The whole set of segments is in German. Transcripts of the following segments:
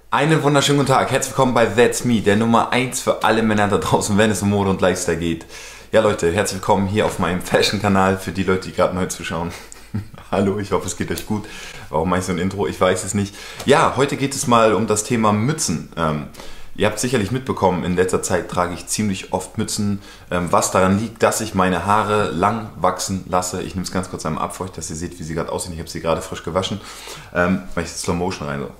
Einen wunderschönen guten Tag, herzlich willkommen bei That's Me, der Nummer 1 für alle Männer da draußen, wenn es um Mode und Lifestyle geht. Ja Leute, herzlich willkommen hier auf meinem Fashion-Kanal für die Leute, die gerade neu zuschauen. Hallo, ich hoffe es geht euch gut. Warum mache ich so ein Intro? Ich weiß es nicht. Ja, heute geht es mal um das Thema Mützen. Ihr habt sicherlich mitbekommen, in letzter Zeit trage ich ziemlich oft Mützen, was daran liegt, dass ich meine Haare lang wachsen lasse. Ich nehme es ganz kurz einmal ab für euch, dass ihr seht, wie sie gerade aussehen. Ich habe sie gerade frisch gewaschen, weil ich Slow Motion rein.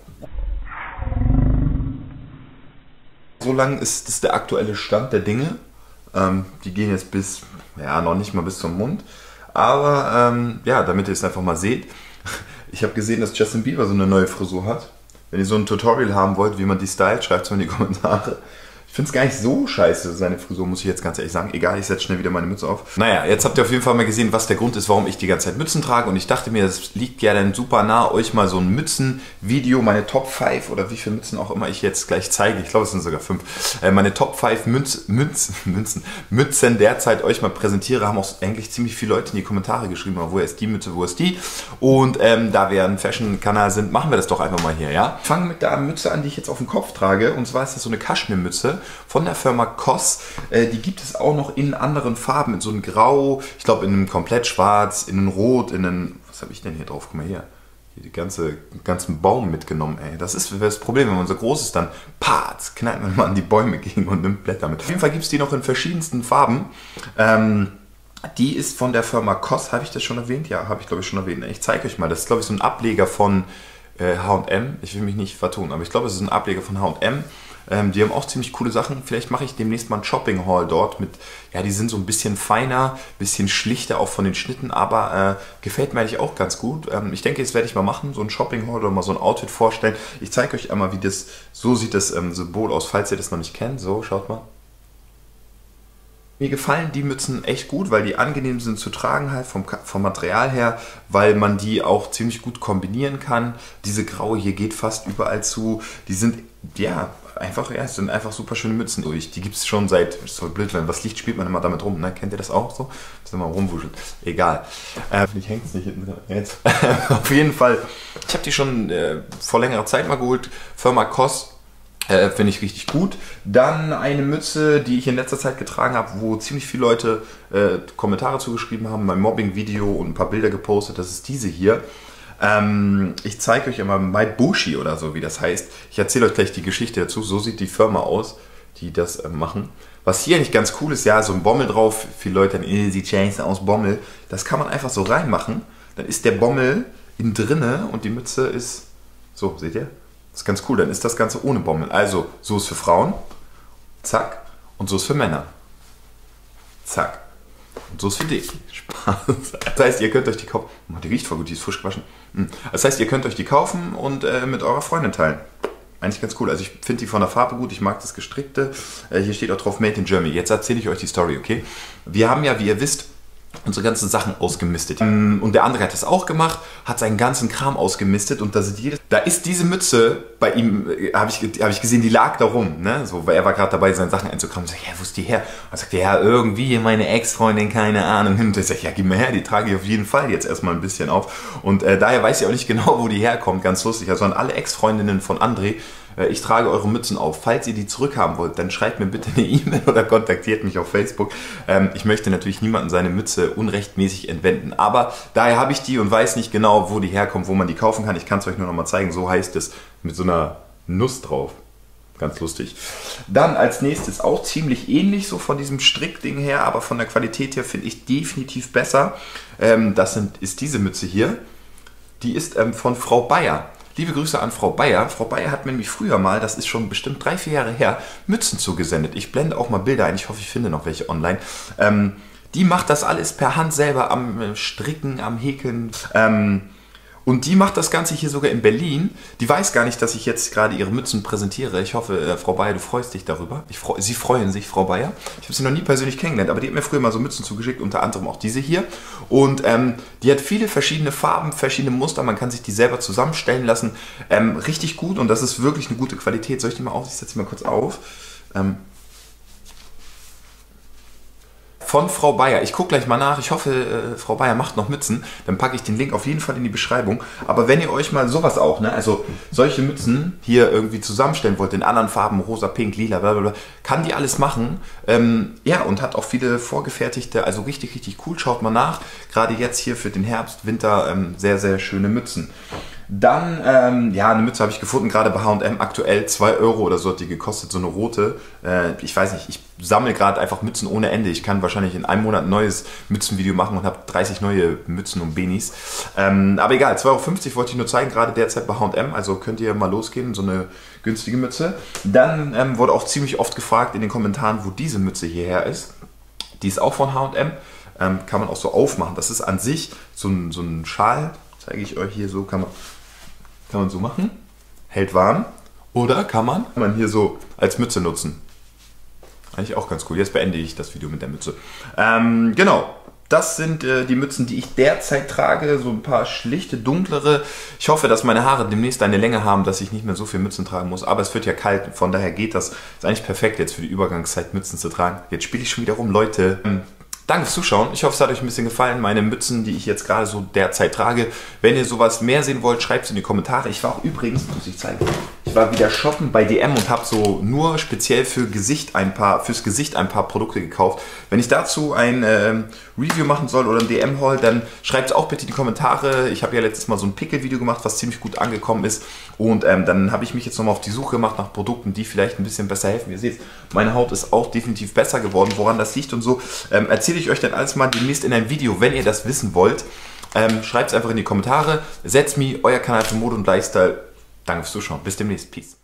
So lang ist das der aktuelle Stand der Dinge. Die gehen jetzt bis, ja, noch nicht mal bis zum Mund. Aber ja, damit ihr es einfach mal seht. Ich habe gesehen, dass Justin Bieber so eine neue Frisur hat. Wenn ihr so ein Tutorial haben wollt, wie man die stylt, schreibt es mal in die Kommentare. Ich finde es gar nicht so scheiße, seine Frisur, muss ich jetzt ganz ehrlich sagen. Egal, ich setze schnell wieder meine Mütze auf. Naja, jetzt habt ihr auf jeden Fall mal gesehen, was der Grund ist, warum ich die ganze Zeit Mützen trage. Und ich dachte mir, das liegt ja dann super nah, euch mal so ein Mützen-Video, meine Top 5 oder wie viele Mützen auch immer ich jetzt gleich zeige. Ich glaube, es sind sogar 5. Meine Top 5 Mützen derzeit euch mal präsentiere. Haben auch eigentlich ziemlich viele Leute in die Kommentare geschrieben, wo ist die Mütze, wo ist die. Und da wir ein Fashion-Kanal sind, machen wir das doch einfach mal hier, ja. Ich fange mit der Mütze an, die ich jetzt auf dem Kopf trage. Und zwar ist das so eine Kaschmirmütze von der Firma COS. Die gibt es auch noch in anderen Farben, in so einem Grau, ich glaube in einem komplett Schwarz, in einem Rot, in einem, was habe ich denn hier drauf? Guck mal hier. Hier die ganzen Baum mitgenommen, ey. Das ist das Problem, wenn man so groß ist, dann knallt man mal an die Bäume gegen und nimmt Blätter mit. Auf jeden Fall gibt es die noch in verschiedensten Farben. Die ist von der Firma COS, habe ich das schon erwähnt? Ja, habe ich glaube ich schon erwähnt. Ich zeige euch mal, das ist glaube ich so ein Ableger von H&M. Ich will mich nicht vertun, aber ich glaube es ist ein Ableger von H&M. Die haben auch ziemlich coole Sachen. Vielleicht mache ich demnächst mal einen Shopping-Haul dort mit, ja, die sind so ein bisschen feiner, bisschen schlichter auch von den Schnitten, aber gefällt mir eigentlich auch ganz gut. Ich denke, das werde ich mal machen, so ein Shopping-Haul oder mal so ein Outfit vorstellen. Ich zeige euch einmal, wie das, so sieht das Symbol aus, falls ihr das noch nicht kennt. So, schaut mal. Mir gefallen die Mützen echt gut, weil die angenehm sind zu tragen, halt vom Material her, weil man die auch ziemlich gut kombinieren kann. Diese graue hier geht fast überall zu. Die sind, ja, es sind einfach super schöne Mützen durch. Die gibt es schon seit, ist so blöd, wenn was Licht spielt man immer damit rum, ne? Kennt ihr das auch so? Das ist immer rumwuschelt. Egal. Ich hängt es nicht hinten dran. Jetzt. Auf jeden Fall. Ich habe die schon vor längerer Zeit mal geholt. Firma COS. Finde ich richtig gut. Dann eine Mütze, die ich in letzter Zeit getragen habe, wo ziemlich viele Leute Kommentare zugeschrieben haben, mein Mobbing-Video und ein paar Bilder gepostet. Das ist diese hier. Ich zeige euch immer My Bushi oder so, wie das heißt. Ich erzähle euch gleich die Geschichte dazu. So sieht die Firma aus, die das machen. Was hier nicht ganz cool ist, ja, so ein Bommel drauf. Viele Leute dann, sieht scheiße aus, Bommel. Das kann man einfach so reinmachen. Dann ist der Bommel innen drinne und die Mütze ist, so, seht ihr? Das ist ganz cool, dann ist das Ganze ohne Bommel. Also, so ist für Frauen, zack, und so ist für Männer, zack, und so ist für dich. Spaß. Das heißt, ihr könnt euch die kaufen, die riecht voll gut, die ist frisch gewaschen. Das heißt, ihr könnt euch die kaufen und mit eurer Freundin teilen. Eigentlich ganz cool. Also ich finde die von der Farbe gut, ich mag das Gestrickte. Hier steht auch drauf Made in Germany. Jetzt erzähle ich euch die Story, okay? Wir haben ja, wie ihr wisst, unsere ganzen Sachen ausgemistet. Und der andere hat das auch gemacht, hat seinen ganzen Kram ausgemistet und da ist diese Mütze bei ihm, habe ich gesehen, die lag da rum, ne? So, weil er war gerade dabei, seine Sachen einzukramen. Ich sag, ja, wo ist die her? Und er sagte, ja, irgendwie meine Ex-Freundin, keine Ahnung. Und ich sag, ja, gib mir her, die trage ich auf jeden Fall jetzt erstmal ein bisschen auf. Und daher weiß ich auch nicht genau, wo die herkommt, ganz lustig. Also an alle Ex-Freundinnen von André, ich trage eure Mützen auf. Falls ihr die zurückhaben wollt, dann schreibt mir bitte eine E-Mail oder kontaktiert mich auf Facebook. Ich möchte natürlich niemandem seine Mütze unrechtmäßig entwenden. Aber daher habe ich die und weiß nicht genau, wo die herkommt, wo man die kaufen kann. Ich kann es euch nur noch mal zeigen. So heißt es, mit so einer Nuss drauf. Ganz lustig. Dann als nächstes auch ziemlich ähnlich, so von diesem Strickding her, aber von der Qualität her finde ich definitiv besser. Ist diese Mütze hier. Die ist von Frau Bayer. Liebe Grüße an Frau Bayer. Frau Bayer hat mir nämlich früher mal, das ist schon bestimmt 3-4 Jahre her, Mützen zugesendet. Ich blende auch mal Bilder ein. Ich hoffe, ich finde noch welche online. Die macht das alles per Hand selber am Stricken, am Häkeln. Und die macht das Ganze hier sogar in Berlin. Die weiß gar nicht, dass ich jetzt gerade ihre Mützen präsentiere. Ich hoffe, Frau Bayer, du freust dich darüber. Sie freuen sich, Frau Bayer. Ich habe sie noch nie persönlich kennengelernt, aber die hat mir früher mal so Mützen zugeschickt, unter anderem auch diese hier. Und die hat viele verschiedene Farben, verschiedene Muster. Man kann sich die selber zusammenstellen lassen. Richtig gut und das ist wirklich eine gute Qualität. Soll ich die mal auf? Ich setze sie mal kurz auf. von Frau Bayer. Ich gucke gleich mal nach. Ich hoffe, Frau Bayer macht noch Mützen. Dann packe ich den Link auf jeden Fall in die Beschreibung. Aber wenn ihr euch mal sowas auch, ne, also solche Mützen hier irgendwie zusammenstellen wollt, in anderen Farben, rosa, pink, lila, blablabla, kann die alles machen. Ja, und hat auch viele vorgefertigte, also richtig, richtig cool. Schaut mal nach. Gerade jetzt hier für den Herbst, Winter sehr, sehr schöne Mützen. Dann, ja, eine Mütze habe ich gefunden, gerade bei H&M, aktuell 2 € oder so hat die gekostet, so eine rote. Ich weiß nicht, ich sammle gerade einfach Mützen ohne Ende. Ich kann wahrscheinlich in einem Monat ein neues Mützenvideo machen und habe 30 neue Mützen und Beanies. Aber egal, 2,50 € wollte ich nur zeigen, gerade derzeit bei H&M, also könnt ihr mal losgehen, so eine günstige Mütze. Dann wurde auch ziemlich oft gefragt in den Kommentaren, wo diese Mütze hierher ist. Die ist auch von H&M, kann man auch so aufmachen. Das ist an sich so ein Schal, zeige ich euch hier so, kann man so machen, hält warm, oder kann man hier so als Mütze nutzen. Eigentlich auch ganz cool. Jetzt beende ich das Video mit der Mütze. Genau, das sind die Mützen, die ich derzeit trage, so ein paar schlichte, dunklere. Ich hoffe, dass meine Haare demnächst eine Länge haben, dass ich nicht mehr so viel Mützen tragen muss, aber es wird ja kalt, von daher geht das. Ist eigentlich perfekt jetzt für die Übergangszeit Mützen zu tragen. Jetzt spiele ich schon wieder rum, Leute. Danke fürs Zuschauen. Ich hoffe, es hat euch ein bisschen gefallen. Meine Mützen, die ich jetzt gerade so derzeit trage. Wenn ihr sowas mehr sehen wollt, schreibt es in die Kommentare. Ich war auch übrigens, muss ich zeigen, ich war wieder shoppen bei DM und habe so nur speziell fürs Gesicht ein paar Produkte gekauft. Wenn ich dazu ein Review machen soll oder ein DM-Haul, dann schreibt es auch bitte in die Kommentare. Ich habe ja letztes Mal so ein Pickel-Video gemacht, was ziemlich gut angekommen ist. Und dann habe ich mich jetzt nochmal auf die Suche gemacht nach Produkten, die vielleicht ein bisschen besser helfen. Ihr seht, meine Haut ist auch definitiv besser geworden. Woran das liegt und so, erzähle ich euch dann alles mal demnächst in einem Video, wenn ihr das wissen wollt. Schreibt es einfach in die Kommentare. Setz me, euer Kanal für Mode und Lifestyle. Danke fürs Zuschauen. Bis demnächst. Peace.